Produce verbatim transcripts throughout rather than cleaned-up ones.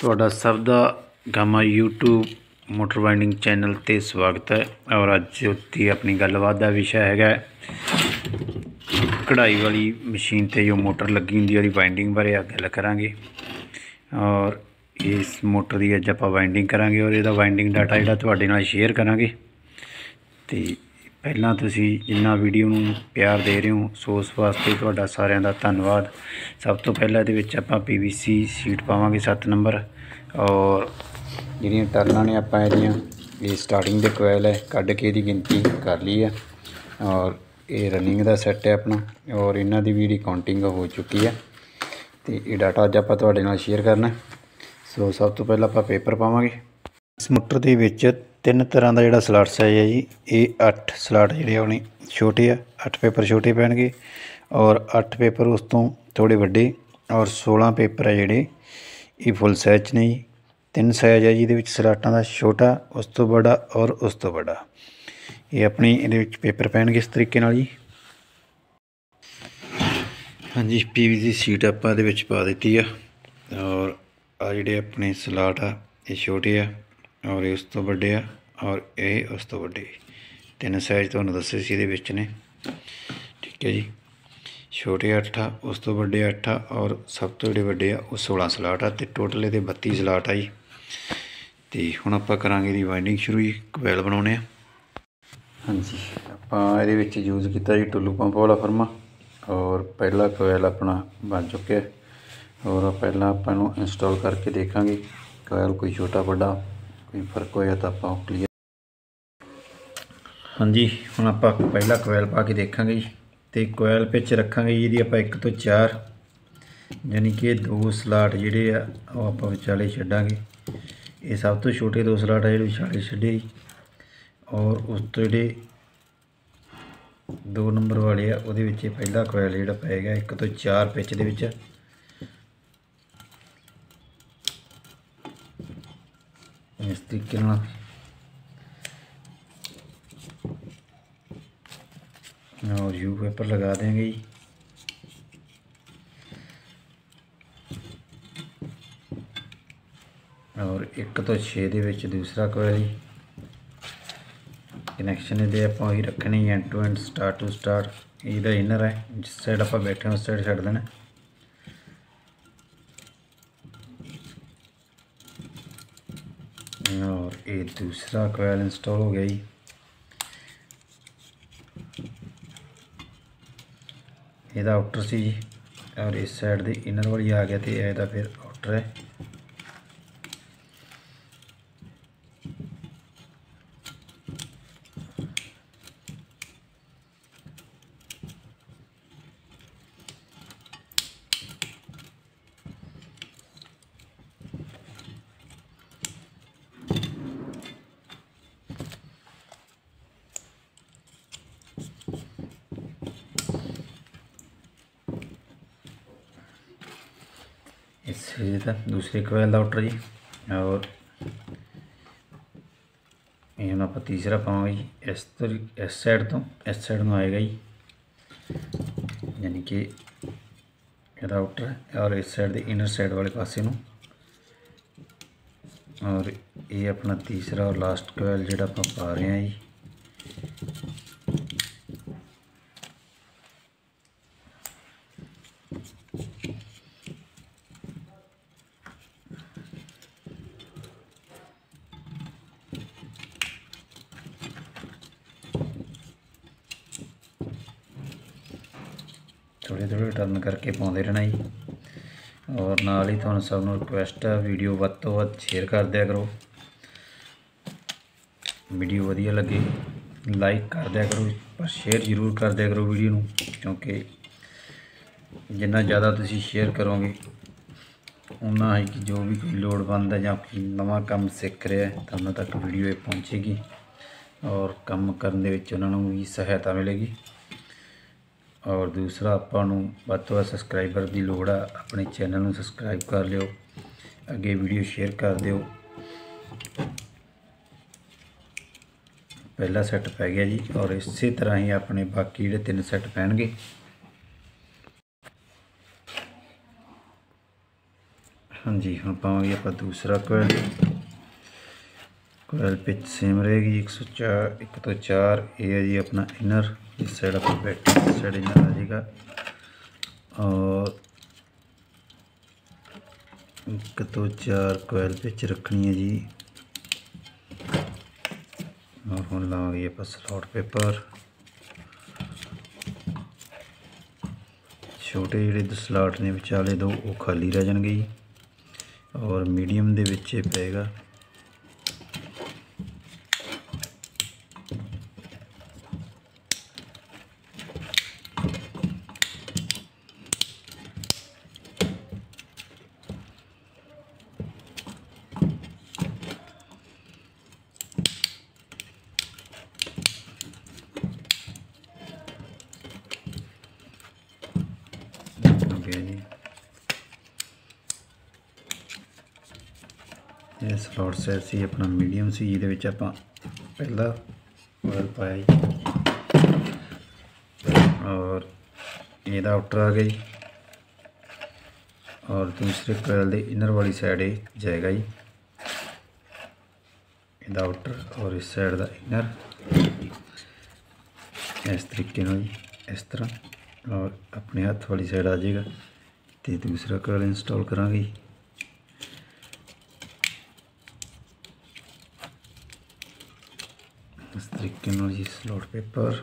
ਤੁਹਾਡਾ ਸਭ ਦਾ Gama YouTube motor winding channel ते स्वागत है। और अज की अपनी गलबात का विषय है कढ़ाई वाली मशीन ते जो मोटर लगी होंगी उसकी वाइंडिंग बारे गल करांगे। और इस मोटर की अज आप वाइंडिंग करांगे और इसका वाइंडिंग डाटा जो तुहाडे नाल शेयर करांगे। तो पहला तुसी जिन्ना वीडियो नूं प्यार दे रहे हो सो उस वास्ते तुहाडा सारिਆਂ ਦਾ धन्यवाद। सब तो पहला ये आप पी वी सी सीट पावांगे सत्त नंबर और जिहड़ियां टर्नां ने आपां इहदियां ये स्टार्टिंग दे कोयल है कढ़ के इहदी गिनती कर ली है। और ये रनिंग का सैट है अपना और इन्हां दी भी काउंटिंग हो चुकी है। तो ये डाटा अज आपां तुहाडे नाल शेयर करना। सो सब तो पहला आपां पेपर पावांगे। इस मोटर दे विच तीन तरह का जिहड़ा स्लाट साइज है जी, ये अठ स्लाट जिहड़े अपने छोटे आ, अठ पेपर छोटे पैणगे और अठ पेपर उस तो थोड़े वड्डे और सोलह पेपर है जिहड़े ये फुल साइज ने जी। तीन साइज है जिहदे विच स्लाटां दा छोटा, उस तो बड़ा और उस तो बड़ा। ये अपनी इहदे विच पेपर पैणगे इस तरीके नाल जी। हाँ जी, पी वी सी सीट आपां इहदे विच पा दित्ती है और आ जिहड़े अपने स्लाट आ ये छोटे आ और उस तो बड़े आ और ये उस तो बड़े। तीन साइज तुहानूं दस्से सी इहदे विच ने, ठीक है जी। छोटे अठ आ, उस तो बड़े अठ आ और सब तो जिहड़े वड्डे आ वो सोलह स्लाट आ। तो टोटल ये बत्ती स्लाट आ जी। तो हुण आपां करांगे इहदी वाइंडिंग शुरू जी, कोयल बनाउणे आ। हाँ जी, आपां इहदे विच यूज़ कीता जी टुल्लू पंप वाला फर्मा और पहला कोयल अपना बन चुका है। और पहला आपां इहनूं इंस्टॉल करके देखांगे कोयल कोई छोटा बड़ा कोई फर्क होया तो आपां क्लीयर। हाँ जी, हुण आपां पहला कोयल पा के देखांगे जी। तो कोयल पिच रखांगे जी आपां एक तो चार, यानी कि दो स्लाट जिहड़े आ वो आपां विचाले छड्डांगे। ये सब तो छोटे दो स्लाट आ जिहड़े विचाले छड्डे जी। और उस तो जिहड़े दो नंबर वाले आ उहदे विच पहला कोयल जिहड़ा पेगा एक तो चार पिच दे विच। इस तरीके नाल और यू पेपर लगा देंगे जी। और एक तो छे दे विच दूसरा कोयल जी। कनैक्शन ये आपां ही रखने end to end start to start. इहदा इनर है, जिस साइड आपां बैठे उस साइड छड्ड देना। और ये दूसरा कोयल इंस्टॉल हो गया जी। ਇਹਦਾ आउटर सी जी और इस साइड दे इनर वाली आ गया तो ਇਹਦਾ फिर आउटर है। इस दूसरे कोयल का आउटर जी। और ये हम आप तीसरा पावे जी। इस तो इस साइड तो इस साइड में आएगा जी, यानी कि यदा आउटर है। और इस साइड के इनर साइड वाले पासे नूं। और ये अपना तीसरा और लास्ट कोयल जिहड़ा आपां पा रहे हैं जी। थोड़े थोड़े टर्न करके पाते रहना जी। और नाल ही तुहानूं सब नूं रिक्वेस्ट है वीडियो वध तो वध शेयर कर दिया करो। वीडियो वधिया लगे लाइक कर दिया करो, पर शेयर जरूर कर दिया करो वीडियो नूं, क्योंकि जिन्ना ज़्यादा तुसीं शेयर करोगे उन्ना ही कि जो भी कोई लोड़वंद है जां कोई नवां काम सीख रहा है तो उन्हां तक वीडियो पहुँचेगी और काम करन दे विच उन्हां नूं भी सहायता मिलेगी। और दूसरा आपां नूं वध तो वध सबसक्राइबर की लोड़ आ, अपने चैनल नूं सबसक्राइब कर लिओ, अगे वीडियो शेयर कर दिओ। पहला सैट पै गया जी और इस तरह ही अपने बाकी जिहड़े तीन सैट पैणगे। हाँ जी, हम पावांगे आप दूसरा कोयल। कोयल पिच सेम रहेगी एक सौ चार एक तो चार। ये है जी अपना इनर, इस साइड अपना बैटरी, इस साइड इनर आ जाएगा। और एक तो चार कोयल पिच रखनी है जी। और हम लाओगे आप स्लॉट पेपर। छोटे ਜਿਹੜੇ ਸਲਾਟ ने ਵਿਚਾਲੇ दो वो खाली रह जाएंगे जी। और मीडियम ਦੇ ਵਿੱਚ ਇਹ ਪਏਗਾ। जी ये स्लॉट साइज सी अपना मीडियम सी, ये आप पहला कोयल पाया जी। और ये आउटर आ गई। और दूसरे कोयल के इनर वाली साइड जाएगा जी ये आउटर, और इस साइड का इनर इस तरीके ना जी, इस तरह। और अपने हाथ वाली साइड आ जाएगा। तो दूसरा कोयल इंस्टॉल करांगे। इस तरीके ना जी स्लॉट पेपर।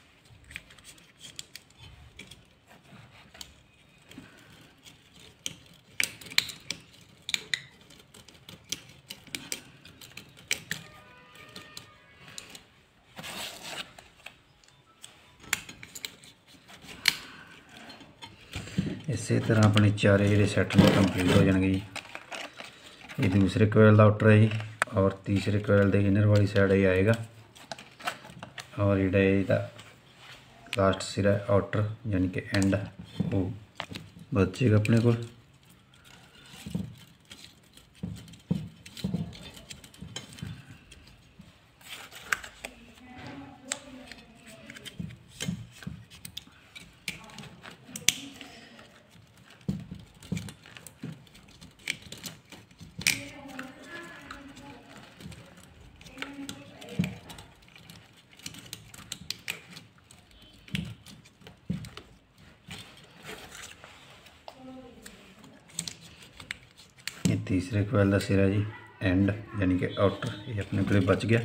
इस तरह अपने चारे जोड़े सैट में कंप्लीट हो जाएंगे जी। ये दूसरे कोयल का आउटर है जी। और तीसरे कोयल के इनर वाली साइड ही आएगा। और जोड़ा लास्ट सिरा आउटर यानी कि एंड वो बचेगा अपने को। ये तीसरे कोयल का सिरा जी एंड यानी कि आउटर, ये अपने को बच गया।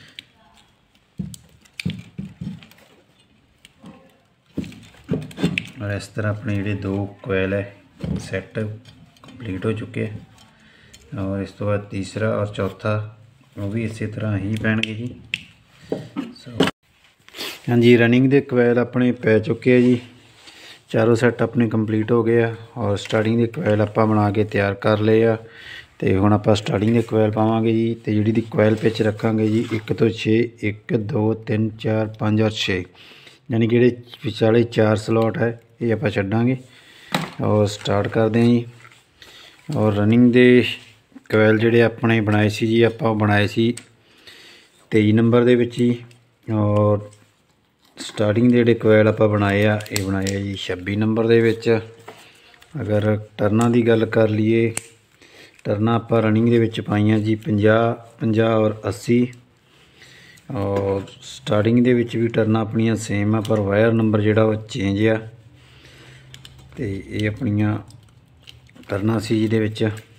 और इस तरह अपने जोड़े दो कोयल है सैट कंप्लीट हो चुके हैं। और इस तो बाद तीसरा और चौथा वो भी इसी तरह ही पैणगे जी। सो हाँ जी, रनिंग के कोयल अपने पै चुके हैं जी। चारों सैट अपने कंप्लीट हो गए आ। और स्टार्टिंग के कोयल आप बना के तैयार कर ले आ। तो हुण आप स्टार्टिंग के कोयल पावांगे जी। तो जी कोयल पिच रखांगे जी एक तो छे, एक दो तीन चार पाँच और छे, यानी कि विचाले चार स्लॉट है ये आप छड्डांगे। और स्टार्ट करते हैं जी। और रनिंग के कोयल जोड़े अपने बनाए सी जी, आप बनाए सी तेई नंबर दे विच जी। और स्टार्टिंग के जोड़े कोयल आप बनाए आ ये बनाए जी छब्बी नंबर दे विच। अगर टर्नां की गल कर लीए, टर्नां आप रनिंग दे विच पाइयां जी पंजाह पंजाह और अस्सी। और स्टार्टिंग दे विच भी टर्नां अपनियां सेम आ, पर वायर नंबर जिहड़ा वो चेंज आ। ते ये अपनियां टर्नां सी जिहदे विच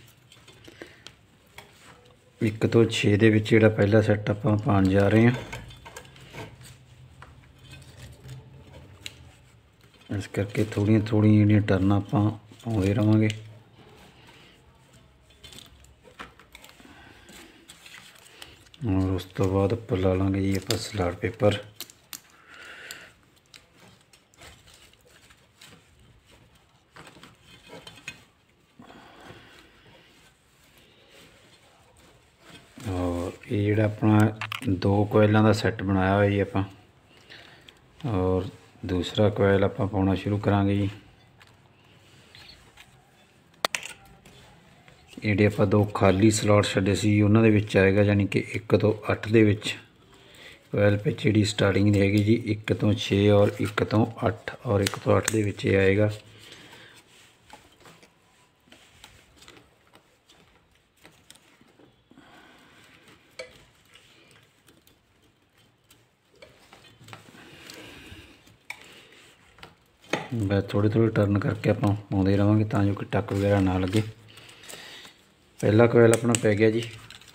एक तो छे दे विच जिहड़ा पहला सैट आपां पाउण जा रहे हैं। इस करके थोड़ियां थोड़ियां जिहड़ियां टर्नां आपां पाउंदे रहांगे। और उस तो बाद उपर ला लांगे जी आप स्लॉट पेपर। और ये जिहड़ा अपना दो कोयलों का सैट बनाया हुआ जी आपां। और दूसरा कोयल आपां पाउणा शुरू करांगे जी। ਜਿਹੜੇ ਆਪਾਂ दो खाली स्लॉट छड्डे सी उन्हां दे विच आएगा, यानी कि एक तो अठ दे विच कोयल पिच जिहड़ी स्टार्टिंग दी हैगी जी एक तो छे और एक तो अठ और एक तो अठ दे विच आएगा। बस थोड़े थोड़े टर्न करके आप पाते रहेंगे तो जो कि टक वगैरह ना लगे। पहला कोयल अपना पै गया जी,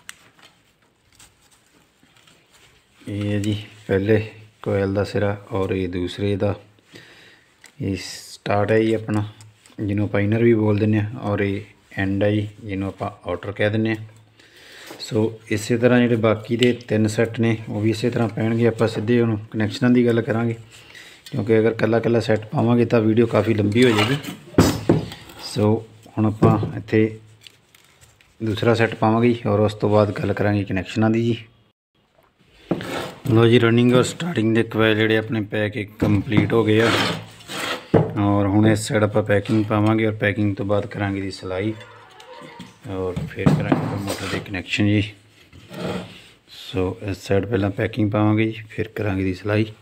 ये है जी पहले कोयल का सिरा और ये दूसरे का ये स्टार्ट है जी अपना, जिन्हों आप इनर भी बोल दें, और ये एंड है जी जिन्हों आप आउटर कह दें। सो इस तरह जो बाकी के तीन सैट ने वो भी इस तरह पैणगे। आप सीधे हम कनैक्शनों की गल करांगे, क्योंकि अगर कला कला सैट पावांगे तो वीडियो काफ़ी लंबी हो जाएगी। सो हुण आपां इत्थे दूसरा सैट पावांगे और उस तो बाद गल करांगे कनैक्शनां दी जी। लो जी रनिंग और स्टार्टिंग के कोयल जोड़े अपने पैक एक कंप्लीट हो गए और हुण इस साइड आप पैकिंग पावांगे और पैकिंग तो बाद करांगे दी सिलाई और फिर करांगे मोटर के कनैक्शन जी। सो इस साइड पहला पैकिंग पावांगे जी, फिर करांगे दी सिलाई।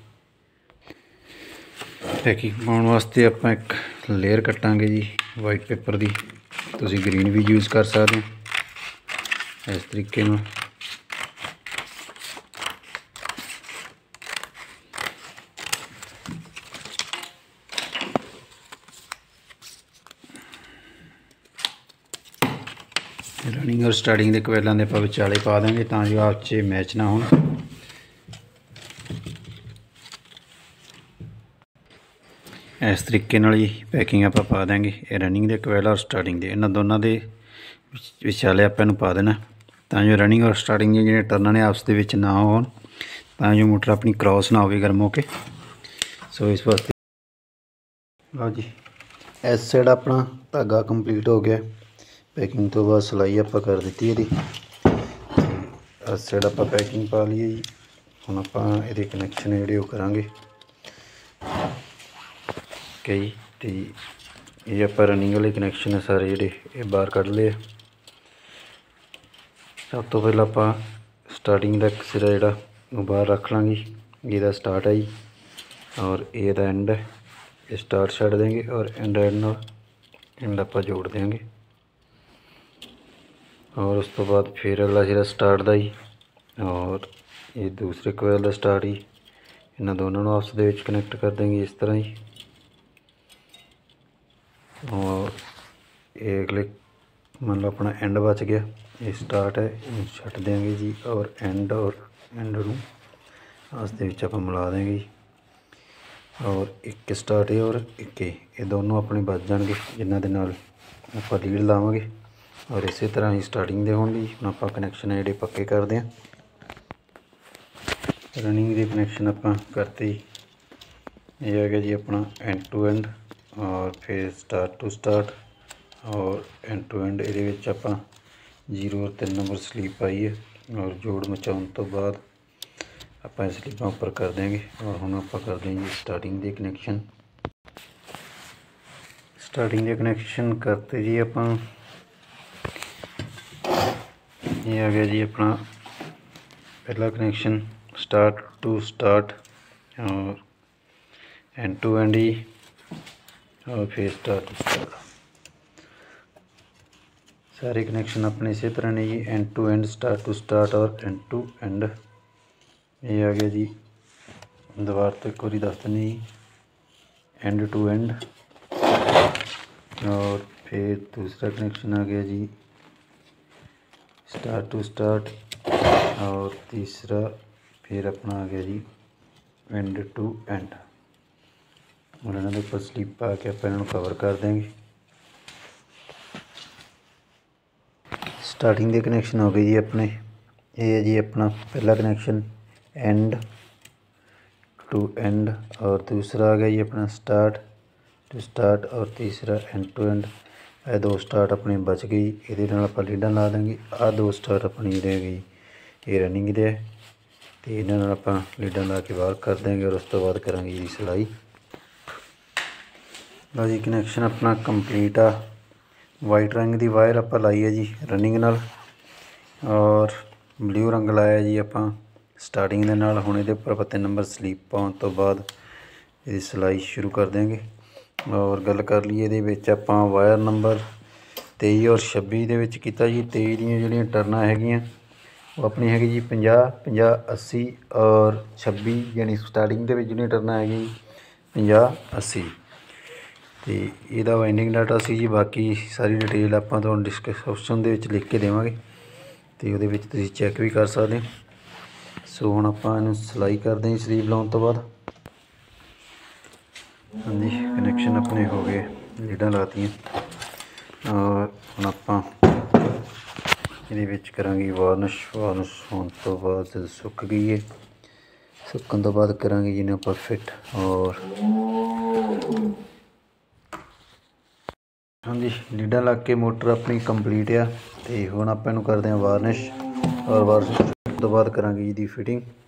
पैकिंग पाउण वास्ते आप एक लेयर कट्टांगे जी वाइट पेपर की, तुसीं ग्रीन भी यूज़ कर सकते हो इस तरीके नाल। रनिंग और स्टार्टिंग के कोयलों के आप विचाले पा देंगे तो जो आपस मैच ना हो। इस तरीके नाल ही पैकिंग आप पा देंगे रनिंग के कोयल और स्टार्टिंग के, इन्होंने दोनों के विचाले आप इन्हूं पा देना तो जो रनिंग और स्टार्टिंग के जो टर्न ने आपस के ना हो, जो मोटर अपनी क्रॉस ना हो गर्म होके। सो इस वास्ते लो जी इस साइड अपना धागा कंप्लीट हो गया। पैकिंग तो बाद सिलाई आप कर दी है। इस साइड आप पैकिंग पा ली जी। हम आप ये कनैक्शन जोड़े करांगे कई तो ये आप रनिंग वाले कनैक्शन है सारे जोड़े ये बाहर कढ़ ले। सब तो पहले आप स्टार्टिंग का सिरा जोड़ा बाहर रख लाँगे, ये स्टार्ट है जी और ये एंड है। ये स्टार्ट छड़ देंगे और एंड एंड एंड आप जोड़ देंगे और उस तो बाद फिर अगला सिरा स्टार्ट का ही और ये दूसरे कोयल का स्टार्ट ही, इन्होंने दोनों आपस के कनैक्ट कर देंगे इस तरह ही। और ये अगले मान लो अपना एंड बच गया, ये स्टार्ट है छट देंगे जी और एंड और एंड नूं आपस के आप मिला देंगे जी। और एक स्टार्ट है और एक ये दोनों अपने बच जाएंगे जिन्हों के नाल आप लीड लावांगे और इस तरह ही स्टार्टिंग दे होंगे। हम आप कनैक्शन जोड़े पक्के करते हैं। रनिंग के कनैक्शन आप करते ही ये है जी अपना एंड टू एंड और फिर स्टार्ट टू स्टार्ट और एंड टू एंड ये आप जीरो और तीन नंबर स्लीप पाई है और जोड़ मचाने तो बाद आप स्लीप उपर कर देंगे। और हम आप कर देंगे स्टार्टिंग के कनैक्शन। स्टार्टिंग के कनैक्शन करते जी आप ये आ गया जी अपना पहला कनैक्शन स्टार्ट टू स्टार्ट और एंड टू एंड ही और फिर स्टार्ट टू स्टार्ट। सारे कनैक्शन अपने इसी तरह ने जी end to end start to start और एंड टू एंड। ये आ गया जी दोबारा तो एक बार दस दें जी एंड टू एंड और फिर दूसरा कनैक्शन आ गया जी स्टार्ट टू स्टार्ट और तीसरा फिर अपना आ गया जी एंड टू एंड। और इन्होंने ऊपर स्लीप पा के आप इन्हों कवर कर देंगे। स्टार्टिंग के कनैक्शन हो गए जी अपने, ये है जी अपना पहला कनैक्शन एंड टू एंड और दूसरा आ गया जी अपना स्टार्ट टू स्टार्ट और तीसरा एंड टू एंड। ये दो स्टार्ट अपने बच गई, ये आप लीडां ला देंगे। आ दो स्टार्ट अपनी रह गई ये रनिंग दे तो इन्होंने आप लीडां ला के बाहर कर देंगे और उस तो बाद करांगे जी सिलाई। लो जी कनैक्शन अपना कंप्लीट आ। वाइट रंग की वायर आप लाई है जी रनिंग नाल और ब्लू रंग लाया जी आप स्टार्टिंग के नाल। हुण इहदे उपर तीन नंबर स्लीप पाउण तो बाद ये सिलाई शुरू कर देंगे। और गल कर लीए इहदे विच आपां वायर नंबर तेई और छब्बी दे विच कीता जी। तेई दीयां जिहड़ियां टर्नां हैगियां वो अपनी हैगी जी पंजाह पंजाह अस्सी और छब्बी यानी स्टार्टिंग के जिहड़ियां टर्नां हैगियां जी पंजाह अस्सी। ਤੇ ਇਹਦਾ ਵਾਈਂਡਿੰਗ ਡਾਟਾ ਸੀ ਜੀ। ਬਾਕੀ ਸਾਰੀ ਡਿਟੇਲ ਆਪਾਂ ਤੁਹਾਨੂੰ ਡਿਸਕ੍ਰਿਪਸ਼ਨ ਦੇ ਵਿੱਚ ਲਿਖ ਕੇ ਦੇਵਾਂਗੇ ਤੇ ਉਹਦੇ ਵਿੱਚ ਤੁਸੀਂ ਚੈੱਕ ਵੀ ਕਰ ਸਕਦੇ ਹੋ। ਸੋ ਹੁਣ ਆਪਾਂ ਇਹਨੂੰ ਸਿਲਾਈ ਕਰਦੇ ਹਾਂ ਸਲੀਵ ਲਾਉਣ ਤੋਂ ਬਾਅਦ। ਹਾਂਜੀ, ਕਨੈਕਸ਼ਨ ਆਪਣੇ ਹੋ ਗਏ, ਲੀਡਾਂ ਲਾਤੀਆਂ ਔਰ ਹੁਣ ਆਪਾਂ ਇਹਦੇ ਵਿੱਚ ਕਰਾਂਗੇ ਵਾਰਨਿਸ਼। ਵਾਰਨਿਸ਼ ਹੋਣ ਤੋਂ ਬਾਅਦ ਜਦੋਂ ਸੁੱਕ ਗਈ ਹੈ, ਸੁੱਕਣ ਤੋਂ ਬਾਅਦ ਕਰਾਂਗੇ ਜਿਹਨੂੰ ਆਪਾਂ ਫਿੱਟ। ਔਰ ਹਾਂਜੀ, ਲੀਡਾਂ ਲੱਗ ਕੇ ਮੋਟਰ ਆਪਣੀ ਕੰਪਲੀਟ ਆ। ਤੇ ਹੁਣ ਆਪਾਂ ਇਹਨੂੰ ਕਰਦੇ ਹਾਂ ਵਾਰਨਿਸ਼ ਔਰ ਵਾਰਨਿਸ਼ ਤੋਂ ਬਾਅਦ ਕਰਾਂਗੇ ਇਹਦੀ ਫਿਟਿੰਗ।